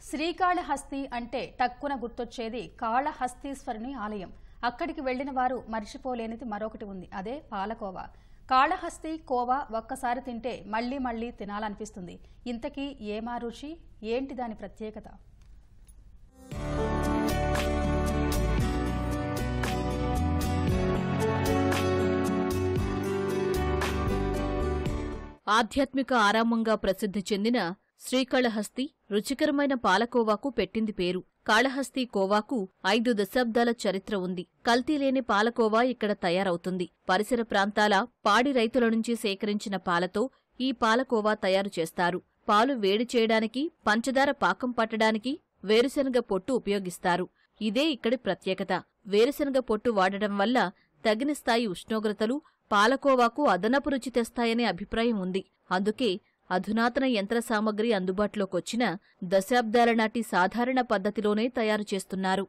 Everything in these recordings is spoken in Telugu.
శ్రీకాళహస్తి అంటే టక్కున గుర్తొచ్చేది కాళహస్తీశ్వరుని ఆలయం. అక్కడికి వెళ్లిన వారు మర్చిపోలేనిది మరొకటి ఉంది, అదే పాలకోవా. కాళహస్తి కోవా ఒక్కసారి తింటే మళ్లీ మళ్లీ తినాలనిపిస్తుంది. ఇంతకీ ఏమా రుచి, ఏంటి దాని ప్రత్యేకత? ఆధ్యాత్మిక ఆరామంగా ప్రసిద్ధి చెందిన శ్రీకాళహస్తి రుచికరమైన పాలకోవాకు పెట్టింది పేరు. కాళహస్తి కోవాకు 5 దశాబ్దాల చరిత్ర ఉంది. కల్తీలేని పాలకోవా ఇక్కడ తయారవుతుంది. పరిసర ప్రాంతాల పాడి రైతుల నుంచి సేకరించిన పాలతో ఈ పాలకోవా తయారు చేస్తారు. పాలు వేడి చేయడానికి, పంచదార పాకం పట్టడానికి వేరుశనగ పొట్టు ఉపయోగిస్తారు. ఇదే ఇక్కడి ప్రత్యేకత. వేరుశనగ పొట్టు వాడటం వల్ల తగిన స్థాయి ఉష్ణోగ్రతలు పాలకోవాకు అదనపు రుచి తెస్తాయనే అభిప్రాయం ఉంది. అందుకే అధునాతన యంత్ర సామగ్రి అందుబాటులోకొచ్చిన దశాబ్దాల నాటి సాధారణ పద్ధతిలోనే తయారు చేస్తున్నారు.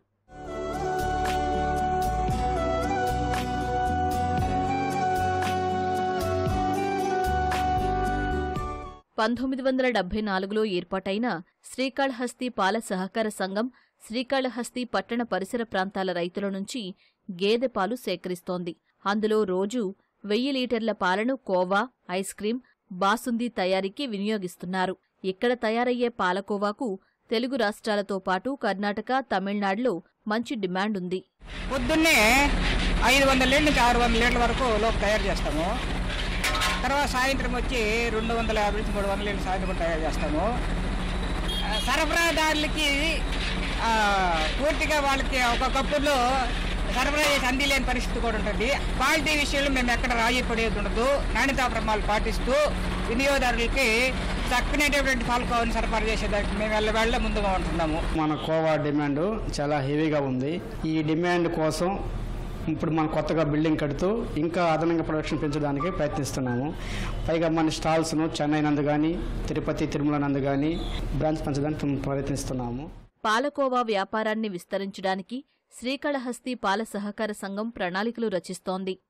(1974లో ఏర్పాటైన శ్రీకాళహస్తి పాల సహకార సంఘం శ్రీకాళహస్తి పట్టణ పరిసర ప్రాంతాల రైతుల నుంచి గేదె పాలు సేకరిస్తోంది. అందులో రోజూ 1000 లీటర్ల పాలను కోవా, ఐస్ క్రీం, బాసుందీ తయారీకి వినియోగిస్తున్నారు. ఇక్కడ తయారయ్యే పాలకోవాకు తెలుగు రాష్ట్రాలతో పాటు కర్ణాటక, తమిళనాడులో మంచి డిమాండ్ ఉంది. పొద్దున్నే 500 లీటర్ల నుంచి 600 లీటర్ల వరకు లోపు తయారు చేస్తాము. తర్వాత సాయంత్రం వచ్చి 250 నుంచి 300 లీటర్ల సాయంత్రం తయారు చేస్తాము. సరఫరాదారులకి పూర్తిగా వాళ్ళకి ఒక కప్పులో సరఫరా చేసి అందిలేని పరిస్థితి కూడా ఉంటుంది. క్వాలిటీ విషయంలో మేము ఎక్కడ రాజీ పడేది ఉండదు. నాణ్యతా ప్రమాణాలు పాటిస్తూ వినియోగదారులకి చక్కనైనటువంటి పాలకోవాని సరఫరా చేసేదానికి మేము వెళ్ళ ముందుగా ఉంటున్నాము. మన కోవా డిమాండ్ చాలా హెవీగా ఉంది. ఈ డిమాండ్ కోసం ఇప్పుడు మనం కొత్తగా బిల్డింగ్ కడుతూ ఇంకా అదనంగా ప్రొడక్షన్ పెంచడానికి ప్రయత్నిస్తున్నాము. పైగా మన స్టాల్స్ను చెన్నై నందు కానీ, తిరుపతి, తిరుమల నందు కానీ బ్రాంచ్ పెంచడానికి ప్రయత్నిస్తున్నాము. పాలకోవా వ్యాపారాన్ని విస్తరించడానికి శ్రీకాళహస్తి పాల సహకార సంఘం ప్రణాళికలు రచిస్తోంది.